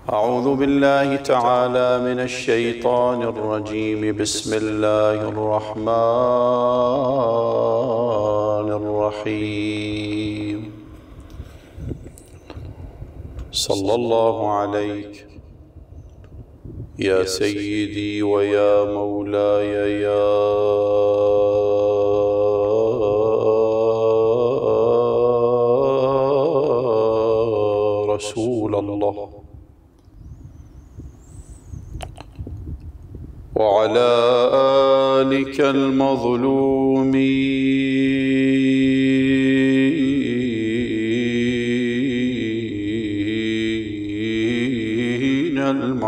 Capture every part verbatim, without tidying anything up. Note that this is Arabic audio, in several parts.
أعوذ بالله تعالى من الشيطان الرجيم. بسم الله الرحمن الرحيم. صلى الله عليك يا سيدي ويا مولاي يا رسول الله، وعلى آلك المظلومين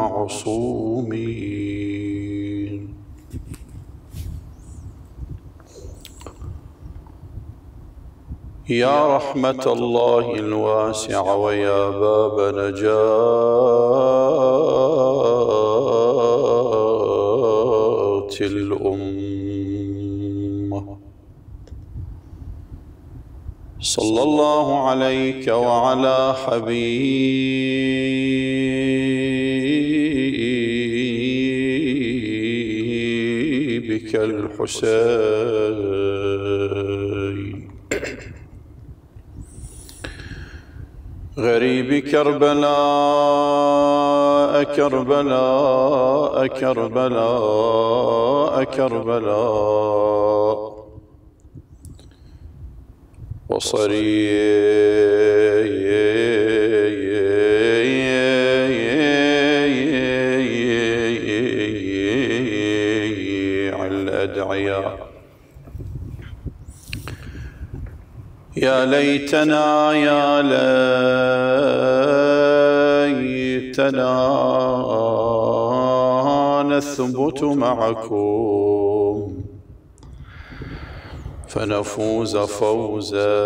المعصومين. يا رحمة الله الواسعة ويا باب نجاة الأمة، صلى الله عليك وعلى حبيبك الحسين غريب كربلاء كربلاء كربلاء كربلاء وصريع الأدعياء. يا ليتنا يا ليتنا نثبت معكم فنفوز فوزا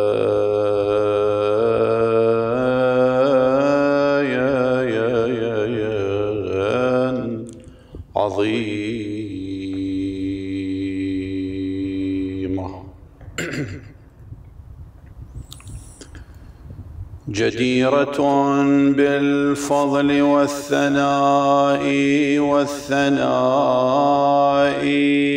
يا يا يا يا عظيمة. جديرة بالفضل والثناء والثناء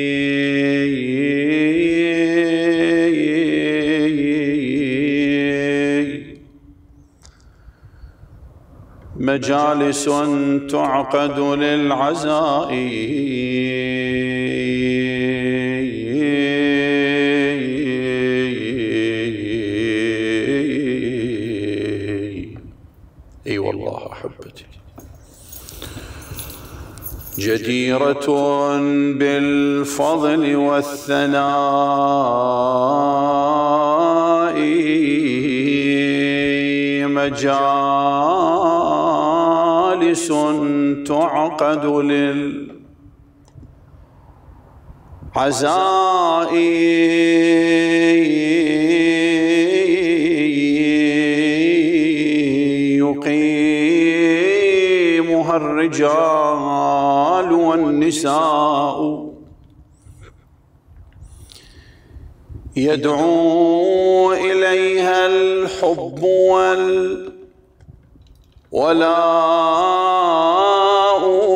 مجالس تعقد للعزاء اي والله احبتي. جديرة بالفضل والثناء مجالس تعقد للعزاء يقيمها الرجال والنساء يدعو إليها الحب والولاء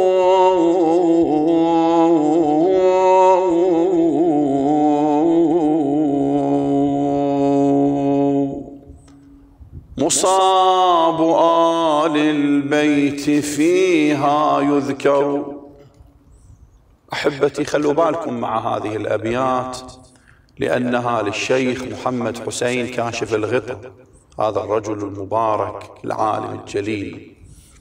مصاب آل البيت فيها يذكر. أحبتي خلوا بالكم مع هذه الأبيات لأنها للشيخ محمد حسين كاشف الغطاء، هذا الرجل المبارك العالم الجليل.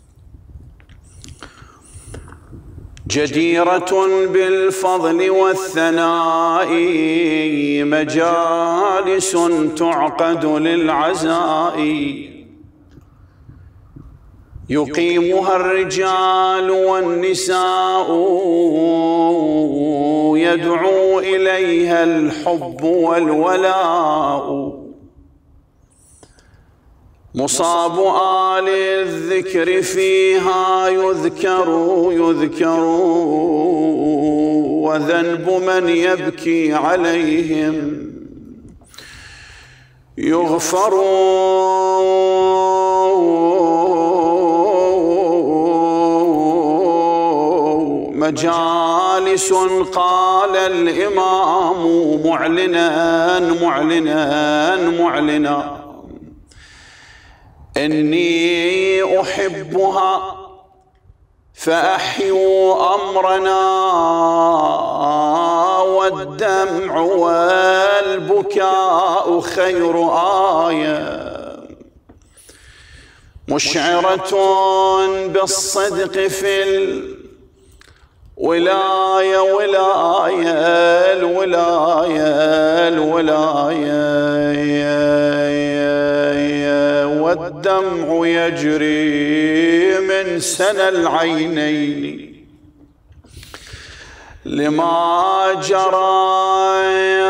جديرة بالفضل والثناء مجالس تعقد للعزاء يقيمها الرجال والنساء يدعو إليها الحب والولاء مصاب آل الذكر فيها يذكر يذكر وذنب من يبكي عليهم يغفر مجالس قال الإمام معلنا معلنا معلنا إني أحبها فأحيوا أمرنا والدمع والبكاء خير آية مشعرة بالصدق في الولاية ولاية الولاية الولاية والدمع يجري من سنى العينين لما جرى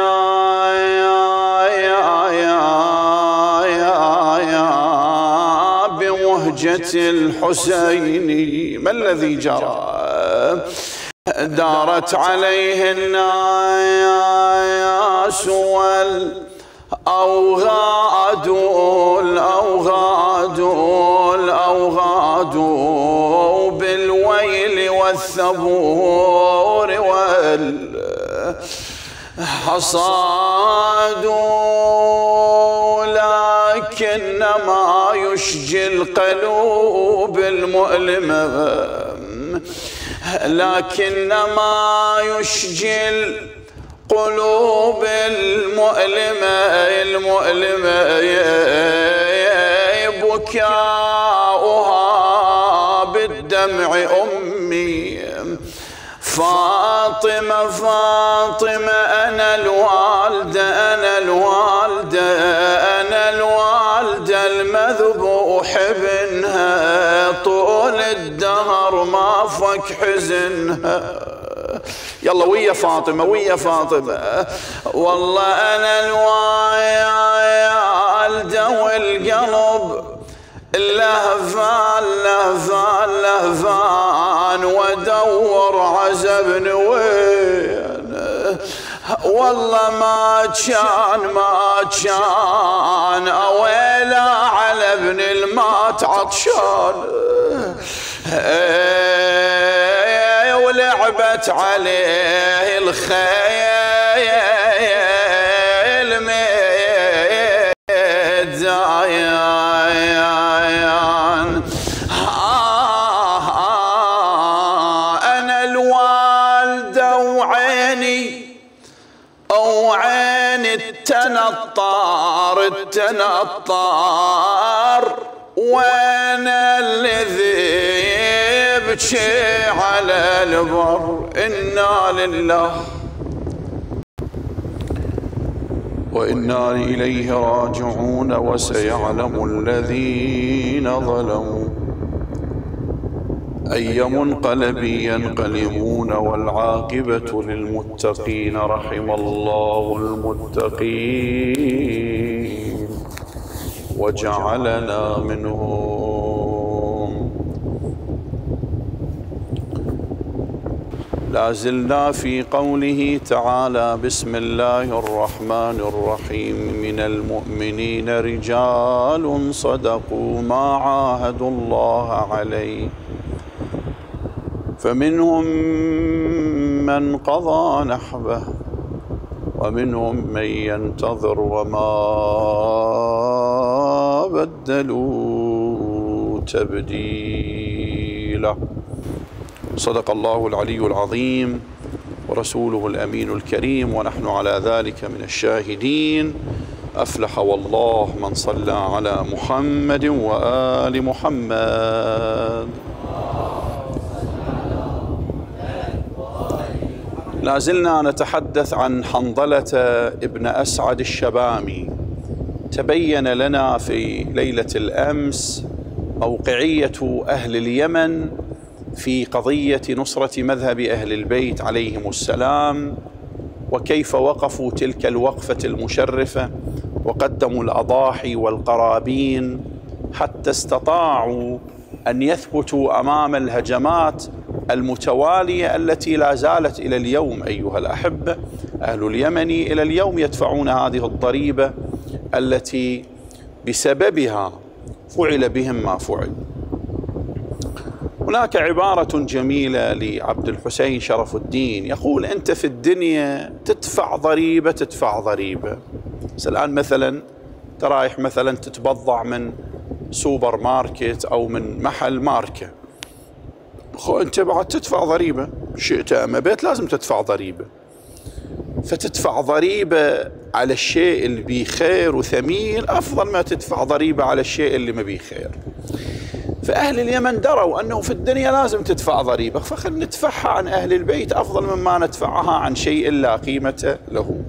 بمهجة الحسين. ما الذي جرى؟ دارت عليه الناس والأوغاد الأوغاد الأوغاد بالويل والثبور والحصاد لكنما يشجي القلوب المؤلمة لكنما يشجي القلوب المؤلمة المؤلمة بكاؤها بالدمع أمي فاطمة فاطمة أنا الوالدة أنا الوالدة أنا الوالدة المذبوح ابنها طول الدهر ما فك حزنها. يلا ويا فاطمة ويا فاطمة والله أنا الوالدة والقلب لهفان لهفان لهفان وادور عزبن وين والله ما كان ما كان اويلا على ابن المات عطشان ولعبت عليه الخيل متزاين أنا الوالدة وعيني وعين التنطار التنطار وانا الذي يبكي على البر. إنا لله وإنا إليه راجعون وسيعلم الذين ظلموا أي منقلب ينقلبون والعاقبة للمتقين. رحم الله المتقين وجعلنا منهم. لا زلنا في قوله تعالى بسم الله الرحمن الرحيم من المؤمنين رجال صدقوا ما عاهدوا الله عليه فمنهم من قضى نحبه ومنهم من ينتظر وما بدلوا تبديلا. صدق الله العلي العظيم ورسوله الأمين الكريم ونحن على ذلك من الشاهدين. أفلح والله من صلى على محمد وآل محمد. لا زلنا نتحدث عن حنظلة ابن أسعد الشبامي. تبين لنا في ليلة الأمس موقعية أهل اليمن في قضية نصرة مذهب أهل البيت عليهم السلام، وكيف وقفوا تلك الوقفة المشرفة وقدموا الأضاحي والقرابين حتى استطاعوا أن يثبتوا أمام الهجمات المتوالية التي لا زالت إلى اليوم. أيها الأحبة، أهل اليمن إلى اليوم يدفعون هذه الضريبة التي بسببها فعل بهم ما فعل. هناك عبارة جميلة لعبد الحسين شرف الدين يقول: أنت في الدنيا تدفع ضريبة تدفع ضريبة. بس الآن مثلا ترايح مثلا تتبضع من سوبر ماركت أو من محل ماركة، خو أنت بعد تدفع ضريبة، شئت أم أبيت لازم تدفع ضريبة. فتدفع ضريبة على الشيء اللي بيه خير وثمين أفضل ما تدفع ضريبة على الشيء اللي ما بيه خير. فأهل اليمن دروا أنه في الدنيا لازم تدفع ضريبة، فخل ندفعها عن أهل البيت أفضل مما ندفعها عن شيء لا قيمة له.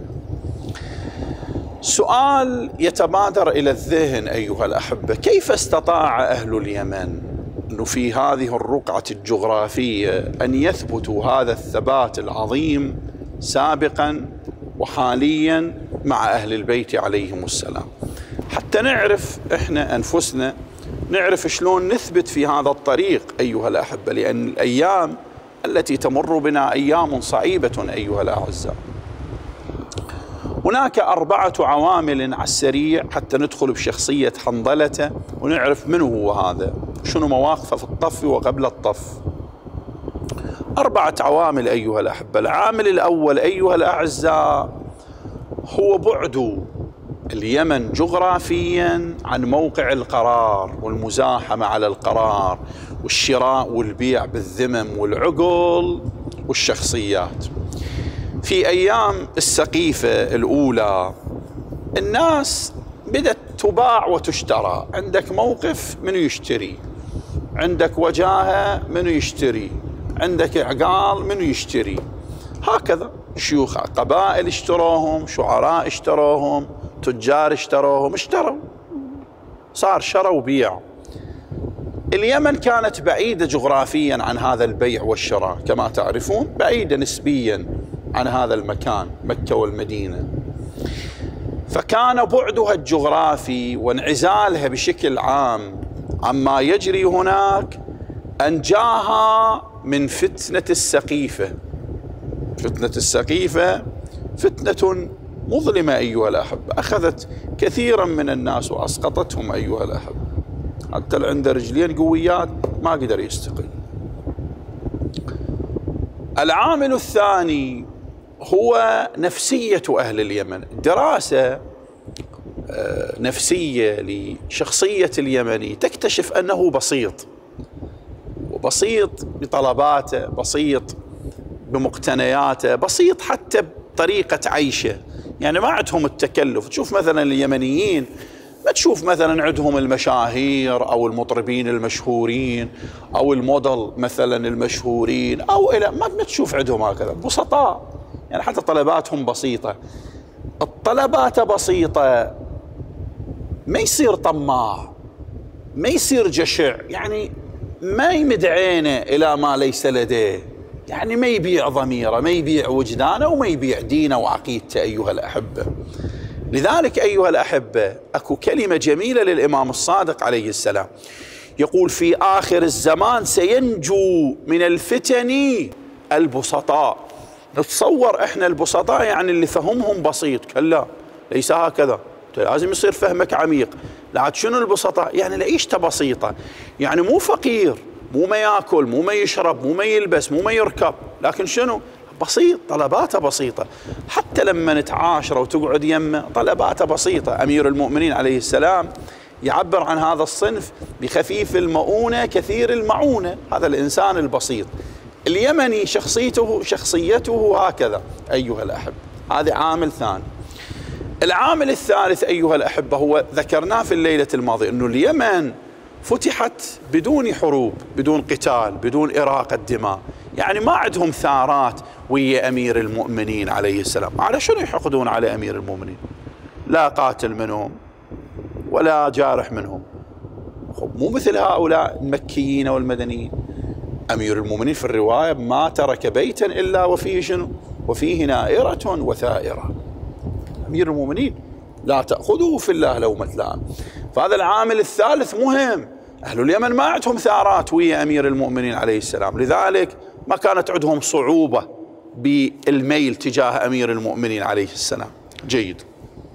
سؤال يتبادر إلى الذهن أيها الأحبة: كيف استطاع أهل اليمن أنه في هذه الرقعة الجغرافية أن يثبتوا هذا الثبات العظيم سابقا وحاليا مع أهل البيت عليهم السلام؟ حتى نعرف إحنا أنفسنا، نعرف شلون نثبت في هذا الطريق أيها الأحبة، لأن الأيام التي تمر بنا أيام صعيبة أيها الأعزاء. هناك أربعة عوامل على السريع حتى ندخل بشخصية حنظلة ونعرف من هو هذا، شنو مواقفه في الطف وقبل الطف. أربعة عوامل أيها الأحبة. العامل الأول أيها الأعزاء هو بعد اليمن جغرافيا عن موقع القرار والمزاحمة على القرار والشراء والبيع بالذمم والعقل والشخصيات. في أيام السقيفة الأولى الناس بدأت تباع وتشترى، عندك موقف منو يشتري، عندك وجاهة منو يشتري، عندك عقال منو يشتري، هكذا. شيوخ قبائل اشتروهم، شعراء اشتروهم، تجار اشتروهم، اشتروا، صار شروا وبيع. اليمن كانت بعيدة جغرافيا عن هذا البيع والشراء كما تعرفون، بعيدة نسبيا عن هذا المكان مكة والمدينة، فكان بعدها الجغرافي وانعزالها بشكل عام عما يجري هناك أنجاها من فتنة السقيفة. فتنة السقيفة فتنة مظلمة أيها الأحبة، أخذت كثيرا من الناس وأسقطتهم أيها الأحبة، حتى اللي عنده رجلين قويات ما قدر يستقل. العامل الثاني هو نفسية أهل اليمن. دراسة نفسية لشخصية اليمني تكتشف أنه بسيط، وبسيط بطلباته، بسيط بمقتنياته، بسيط حتى بطريقة عيشه، يعني ما عندهم التكلف. تشوف مثلا اليمنيين ما تشوف مثلا عندهم المشاهير أو المطربين المشهورين أو الموديل مثلا المشهورين أو إلى ما تشوف عندهم هكذا، بسطاء، يعني حتى طلباتهم بسيطة. الطلبات بسيطة، ما يصير طماع، ما يصير جشع، يعني ما يمد عينه إلى ما ليس لديه، يعني ما يبيع ضميره، ما يبيع وجدانه، وما يبيع دينه وعقيدته أيها الأحبة. لذلك أيها الأحبة أكو كلمة جميلة للإمام الصادق عليه السلام، يقول: في آخر الزمان سينجو من الفتن البسطاء. نتصور إحنا البسطاء يعني اللي فهمهم بسيط، كلا ليس هكذا، لازم يصير فهمك عميق. لا، شنو البسطاء؟ يعني لعيشته بسيطة، يعني مو فقير، مو ما ياكل، مو ما يشرب، مو ما يلبس، مو ما يركب، لكن شنو؟ بسيط، طلباته بسيطة. حتى لما نتعاشر وتقعد يمه طلباته بسيطة. أمير المؤمنين عليه السلام يعبر عن هذا الصنف بخفيف المؤونة كثير المعونة، هذا الإنسان البسيط. اليمني شخصيته شخصيته هكذا أيها الأحبة. هذا عامل ثاني. العامل الثالث أيها الأحبة هو ذكرناه في الليلة الماضية، أنه اليمن فتحت بدون حروب، بدون قتال، بدون إراقة دماء، يعني ما عندهم ثارات ويا أمير المؤمنين عليه السلام. على شنو يحقدون على أمير المؤمنين؟ لا قاتل منهم ولا جارح منهم. مو مثل هؤلاء المكيين والمدنيين. أمير المؤمنين في الرواية ما ترك بيتا إلا وفيه شنو؟ وفيه نائرة وثائرة. أمير المؤمنين لا تأخذه في الله لومة لائم. فهذا العامل الثالث مهم. أهل اليمن ما عندهم ثارات ويا أمير المؤمنين عليه السلام، لذلك ما كانت عندهم صعوبة بالميل تجاه أمير المؤمنين عليه السلام. جيد.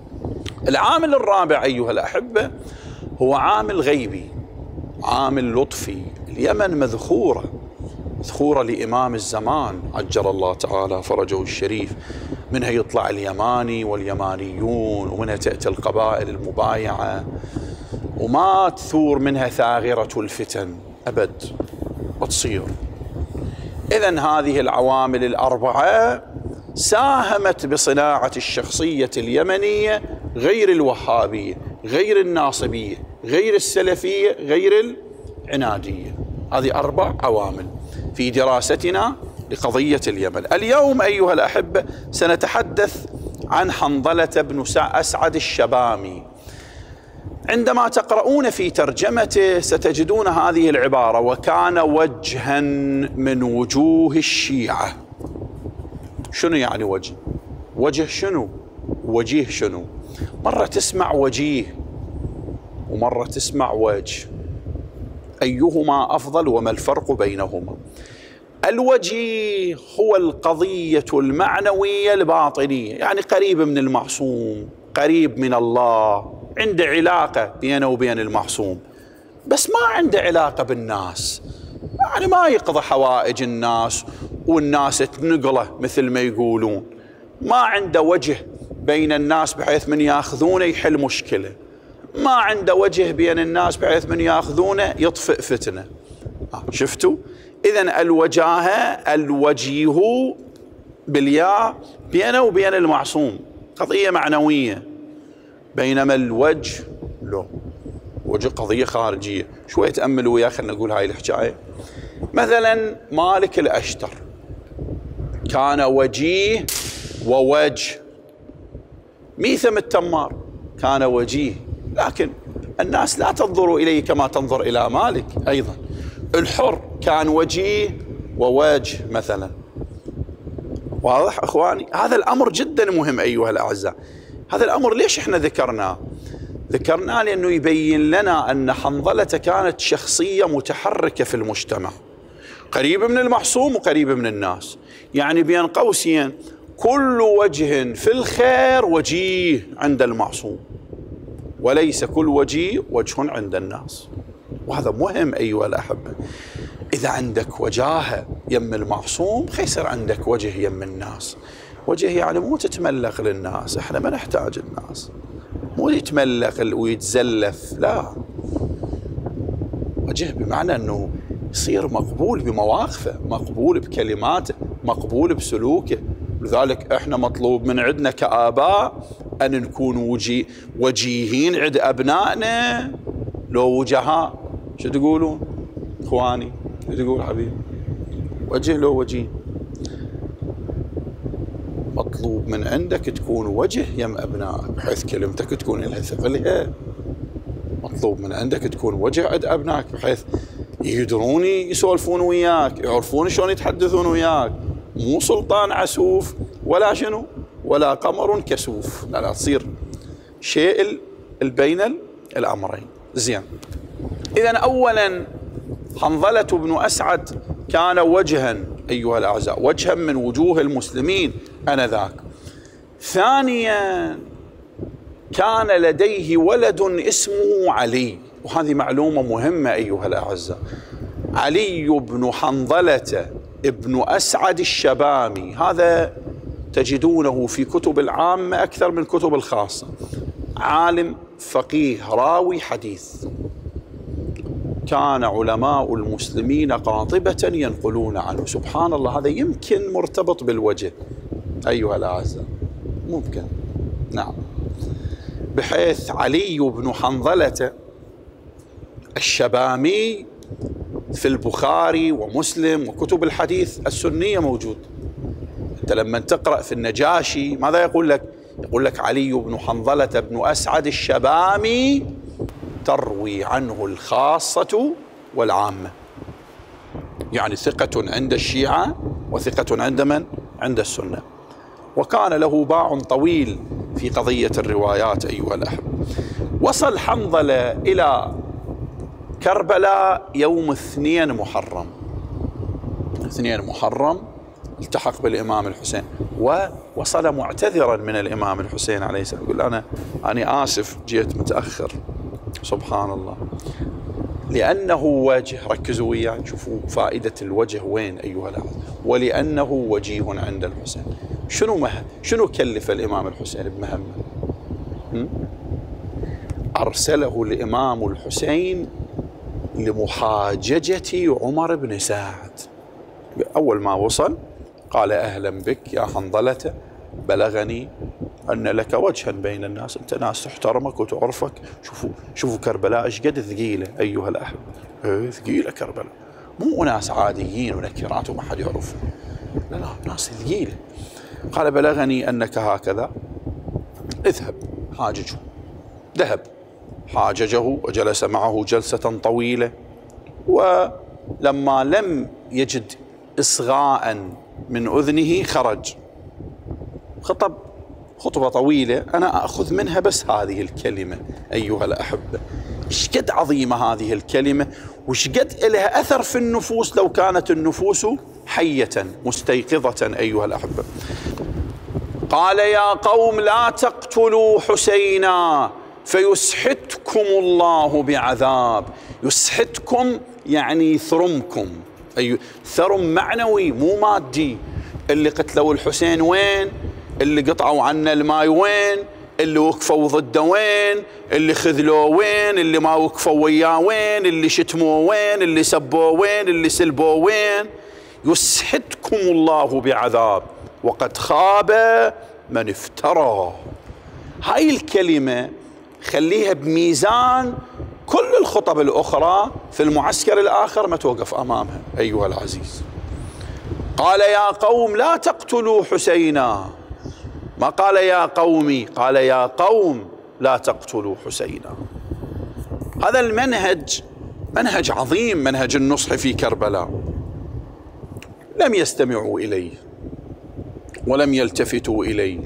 العامل الرابع أيها الأحبة هو عامل غيبي، عامل لطفي. اليمن مذخورة مذخورة لإمام الزمان عجل الله تعالى فرجه الشريف، منها يطلع اليماني واليمانيون، ومنها تأتي القبائل المبايعة، وما تثور منها ثاغرة الفتن أبد وتصير. إذن هذه العوامل الأربعة ساهمت بصناعة الشخصية اليمنية غير الوهابية، غير الناصبية، غير السلفية، غير العنادية. هذه أربع عوامل في دراستنا لقضية اليمن. اليوم أيها الأحبة سنتحدث عن حنظلة بن أسعد الشبامي. عندما تقرؤون في ترجمته ستجدون هذه العبارة: وكان وجها من وجوه الشيعة. شنو يعني وجه؟ وجه شنو؟ وجيه شنو؟ مرة تسمع وجيه ومرة تسمع وجه، أيهما أفضل وما الفرق بينهما؟ الوجيه هو القضية المعنوية الباطنية، يعني قريب من المعصوم، قريب من الله، عنده علاقة بينه وبين المعصوم، بس ما عنده علاقة بالناس، يعني ما يقضي حوائج الناس والناس تنقله مثل ما يقولون، ما عنده وجه بين الناس بحيث من ياخذونه يحل مشكلة، ما عنده وجه بين الناس بحيث من ياخذونه يطفئ فتنة. شفتوا؟ إذن الوجاهة الوجيه بالياء بينه وبين المعصوم، قضية معنوية، بينما الوجه له وجه قضية خارجية. شوية تأملوا ويا خلنا نقول هاي الحكاية. مثلا مالك الأشتر كان وجيه ووجه. ميثم التمار كان وجيه، لكن الناس لا تنظر إليه كما تنظر إلى مالك. أيضا الحر كان وجيه ووجه مثلا. واضح أخواني؟ هذا الأمر جدا مهم أيها الأعزاء. هذا الأمر ليش إحنا ذكرناه؟ ذكرناه لأنه يبين لنا أن حنظلة كانت شخصية متحركة في المجتمع، قريبة من المعصوم وقريبة من الناس، يعني بين قوسين كل وجه في الخير وجيه عند المعصوم، وليس كل وجيه وجه عند الناس. وهذا مهم أيها الأحبة. إذا عندك وجاهة يم المعصوم خيصير عندك وجه يم الناس. وجه يعني مو تتملق للناس، احنا ما نحتاج الناس، مو يتملق ويتزلف، لا، وجه بمعنى أنه يصير مقبول بمواقفه، مقبول بكلماته، مقبول بسلوكه. لذلك احنا مطلوب من عندنا كآباء أن نكون وجي وجيهين عند أبنائنا. لو وجهاء شو تقولون إخواني؟ شو تقول حبيبي؟ وجه لو وجيه. مطلوب من عندك تكون وجه يم أبنائك بحيث كلمتك تكون لها ثقلها. مطلوب من عندك تكون وجه عند أبنائك بحيث يقدرون يسولفون وياك، يعرفون شلون يتحدثون وياك، مو سلطان عسوف ولا شنو ولا قمر كسوف، لا لا، تصير شيء بين الأمرين. زين، إذن أولا حنظلة بن أسعد كان وجها أيها الأعزاء، وجها من وجوه المسلمين آنذاك. ثانيا كان لديه ولد اسمه علي، وهذه معلومة مهمة أيها الأعزاء. علي بن حنظلة ابن أسعد الشبامي، هذا تجدونه في كتب العامة أكثر من كتب الخاصة، عالم فقيه راوي حديث، كان علماء المسلمين قاطبة ينقلون عنه. سبحان الله، هذا يمكن مرتبط بالوجه أيها الأعزاء، ممكن، نعم، بحيث علي بن حنظلة الشبامي في البخاري ومسلم وكتب الحديث السنية موجود. أنت لما تقرأ في النجاشي ماذا يقول لك؟ يقول لك علي بن حنظلة بن أسعد الشبامي تروي عنه الخاصة والعامة، يعني ثقة عند الشيعة وثقة عند من؟ عند السنة. وكان له باع طويل في قضية الروايات أيها الأحبة. وصل حنظلة إلى كربلاء يوم اثنين محرم، اثنين محرم التحق بالإمام الحسين، ووصل معتذرا من الإمام الحسين عليه السلام، يقول أنا أنا آسف جيت متأخر. سبحان الله. لأنه وجه، ركزوا وياي شوفوا فائدة الوجه وين أيها الأخوة، ولأنه وجيه عند الحسين. شنو مه... شنو كلف الإمام الحسين بمهمة؟ أرسله الإمام الحسين لمحاججة عمر بن سعد. أول ما وصل قال أهلا بك يا حنظلة، بلغني أن لك وجها بين الناس، أنت ناس تحترمك وتعرفك. شوفوا شوفوا كربلاء إيش قد ثقيلة أيها الأحبة، إيه ثقيلة كربلاء، مو ناس عاديين ونكرات وما حد يعرف، لا لا ناس ثقيلة. قال بلغني أنك هكذا، اذهب حاججه. ذهب حاججه وجلس معه جلسة طويلة، ولما لم يجد إصغاء من أذنه خرج، خطب خطبة طويلة أنا أخذ منها بس هذه الكلمة أيها الأحبة. إيش قد عظيمة هذه الكلمة، وإيش قد لها أثر في النفوس لو كانت النفوس حية مستيقظة أيها الأحبة. قال يا قوم لا تقتلوا حسينا فيسحتكم الله بعذاب. يسحتكم يعني يثرمكم، أي ثرم معنوي مو مادي. اللي قتلوا الحسين وين؟ اللي قطعوا عنا الماي وين؟ اللي وقفوا ضده وين؟ اللي خذلوه وين؟ اللي ما وقفوا وياه وين؟ اللي شتموه وين؟ اللي سبوه وين؟ اللي سلبوه وين؟ يسحتكم الله بعذاب وقد خاب من افترى. هاي الكلمة خليها بميزان كل الخطب الأخرى في المعسكر الآخر ما توقف أمامها أيها العزيز. قال يا قوم لا تقتلوا حسينا، ما قال يا قومي، قال يا قوم لا تقتلوا حسينا. هذا المنهج منهج عظيم، منهج النصح في كربلاء. لم يستمعوا إليه ولم يلتفتوا إليه،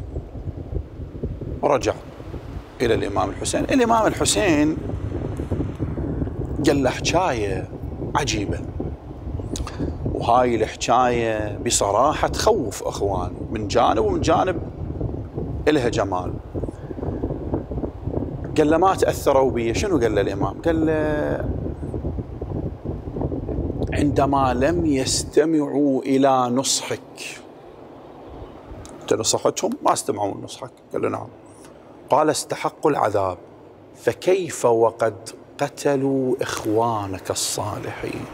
ورجع إلى الإمام الحسين. الإمام الحسين قال له حكاية عجيبة، وهاي الحكاية بصراحة تخوف أخواني، من جانب ومن جانب إلها جمال. قال له ما تأثروا بي. شنو قال له الإمام؟ قال له عندما لم يستمعوا إلى نصحك، أنت نصحتهم ما استمعوا لنصحك. قال له نعم. قال استحقوا العذاب، فكيف وقد قتلوا إخوانك الصالحين.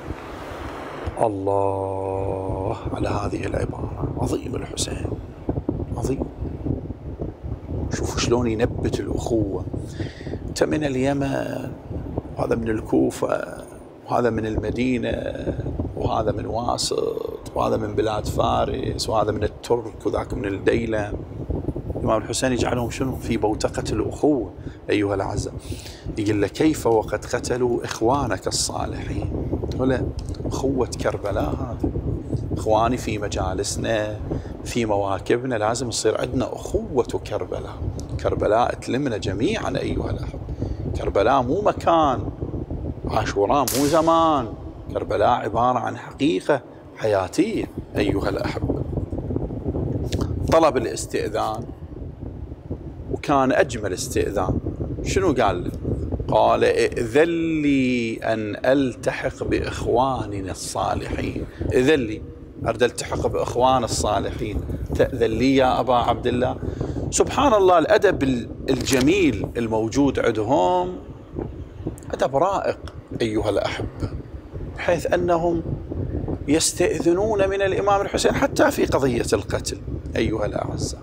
الله على هذه العبارة، عظيم الحسين عظيم. شوفوا شلون ينبت الأخوة. أنت من اليمن، وهذا من الكوفة، وهذا من المدينة، وهذا من واسط، وهذا من بلاد فارس، وهذا من الترك، وذاك من الديلم. الإمام الحسين يجعلهم شنو؟ في بوتقة الأخوة أيها الأعزاء. يقول له كيف وقد قتلوا إخوانك الصالحين. ولا أخوة كربلاء هذه، إخواني في مجالسنا في مواكبنا لازم يصير عندنا أخوة كربلاء. كربلاء تلمنا جميعا أيها الأحبة. كربلاء مو مكان، عاشوراء مو زمان، كربلاء عبارة عن حقيقة حياتية أيها الأحبة. طلب الاستئذان، وكان أجمل استئذان. شنو قال له؟ قال ائذن لي أن ألتحق بإخواننا الصالحين. ائذن لي، أريد ألتحق بإخوان الصالحين، تأذن لي يا أبا عبد الله. سبحان الله الأدب الجميل الموجود عندهم أدب رائق أيها الأحبة، بحيث أنهم يستئذنون من الإمام الحسين حتى في قضية القتل أيها الأعزاء.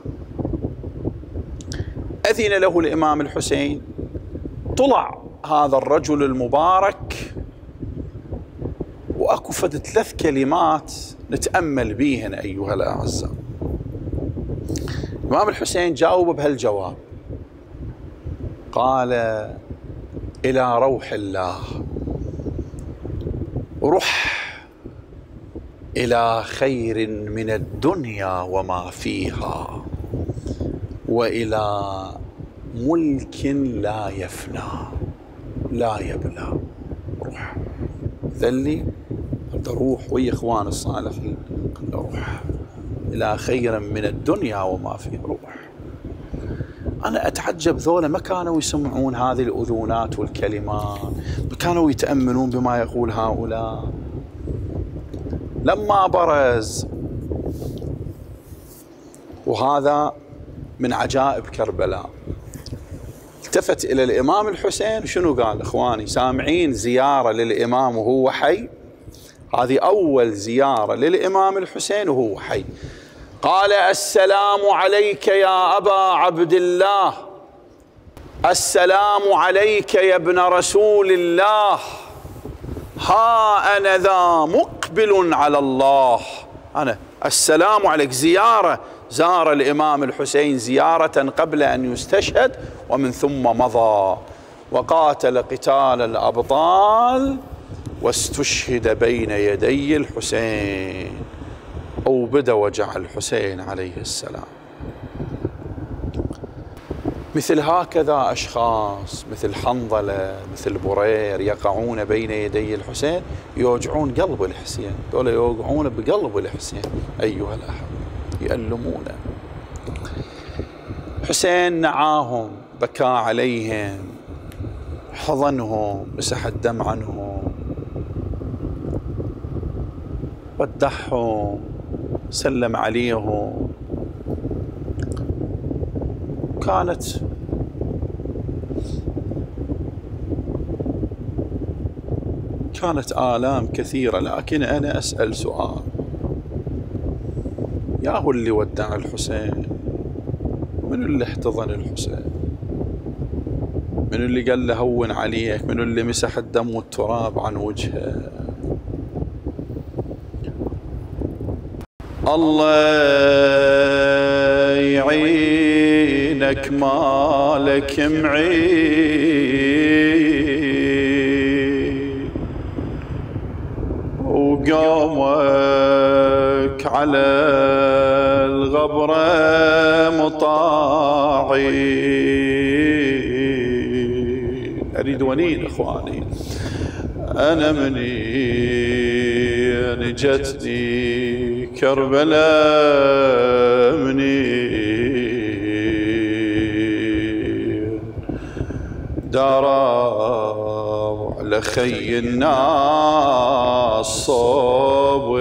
أذن له الإمام الحسين، طلع هذا الرجل المبارك، وأكو فد ثلاث كلمات نتأمل بيهن أيها الأعزاء. الإمام الحسين جاوب بهالجواب، قال إلى روح الله، رح إلى خير من الدنيا وما فيها، وإلى ملك لا يفنى لا يبلى. روح ذلي، قد روح ويا إخوان الصالحين، قد روح إلى خير من الدنيا وما فيها. روح. أنا أتعجب ذولا ما كانوا يسمعون هذه الأذونات والكلمات، ما كانوا يتأملون بما يقول هؤلاء. لما برز، وهذا من عجائب كربلاء، التفت إلى الإمام الحسين وشنو قال؟ إخواني سامعين زيارة للإمام وهو حي؟ هذه أول زيارة للإمام الحسين وهو حي. قال: السلام عليك يا أبا عبد الله، السلام عليك يا ابن رسول الله، ها أنا ذا مقبل على الله. أنا السلام عليك. زيارة زار الإمام الحسين زيارة قبل أن يستشهد، ومن ثم مضى وقاتل قتال الأبطال واستشهد بين يدي الحسين، أو بدا وجع الحسين عليه السلام. مثل هكذا أشخاص مثل حنظلة مثل برير يقعون بين يدي الحسين يوجعون قلب الحسين، دول يوقعون بقلب الحسين أيها الأحبة، يألمونه. حسين نعاهم، بكى عليهم، حضنهم، مسح الدم عنهم، ودعهم، سلم عليهم. كانت كانت آلام كثيرة، لكن أنا أسأل سؤال: يا هو اللي ودع الحسين؟ من اللي احتضن الحسين؟ من اللي قال له هون عليك؟ من اللي مسح الدم والتراب عن وجهه؟ الله يعينك مالك معين، وقومك على الغبرة مطاعين. أريد ونين إخواني، أنا مني أنا جتني كربلاء، مني داروا على خي الناس صوب،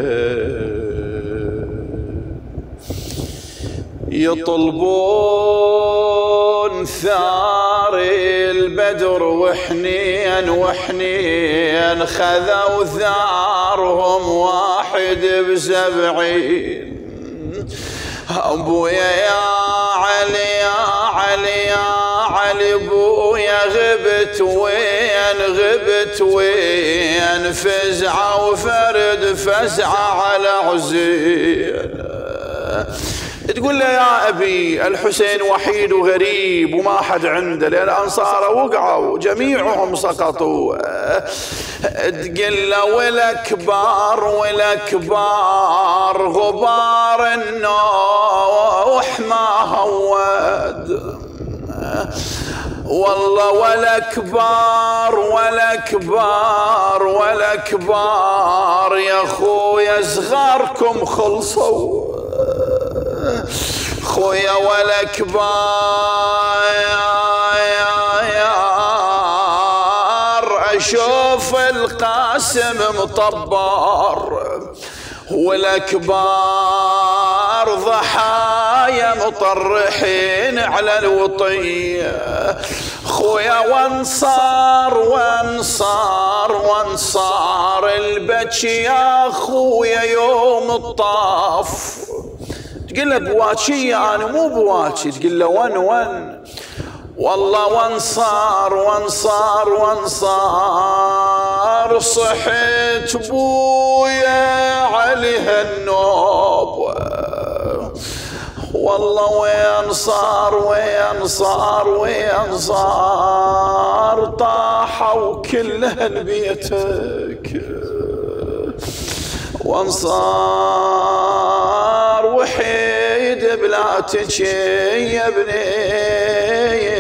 يطلبون ثار البدر وحنين وحنين، خذوا ثارهم واحد بسبعين. أبويا يا علي يا علي يا علي، بويا غبت وين غبت وين، فزعة وفرد فزعة على عزين. تقول له: يا أبي الحسين وحيد وغريب وما حد عنده، لأن الأنصار وقعوا جميعهم سقطوا. تقول له: والأكبار والأكبار غبار النوح ما هود، والله والأكبار والأكبار والأكبار يا خويا صغاركم خلصوا، خويا والأكبار أشوف القاسم مطبر، والأكبار ضحايا مطرحين على الوطية. خويا وانصار وانصار وانصار البكي يا خويا يوم الطاف. تقول له: بواكي أنا مو بواكي. تقول له: ون ون والله وانصار وانصار وانصار، صحيت بويا عليها النوب، والله وين صار وين صار وين صار، طاحوا كلهن بيتك وانصار، وحيد بلا تجي يا ابني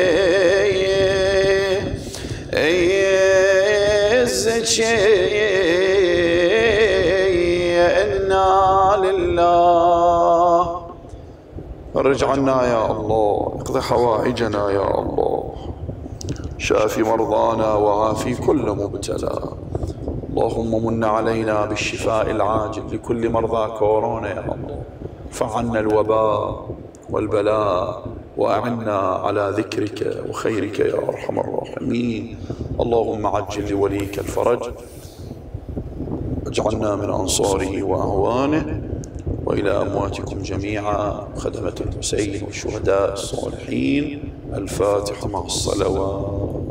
الزكي، إنا لله فرج عنا يا الله، اقض حوائجنا يا الله، شاف مرضانا وعافي كل مبتلى. اللهم من علينا بالشفاء العاجل لكل مرضى كورونا يا الله، فعنا الوباء والبلاء وأعنا على ذكرك وخيرك يا أرحم الراحمين. اللهم عجل لوليك الفرج، اجعلنا من أنصاره وأعوانه، وإلى أمواتكم جميعا خدمة الحسين والشهداء الصالحين. الفاتحة مع الصلوات.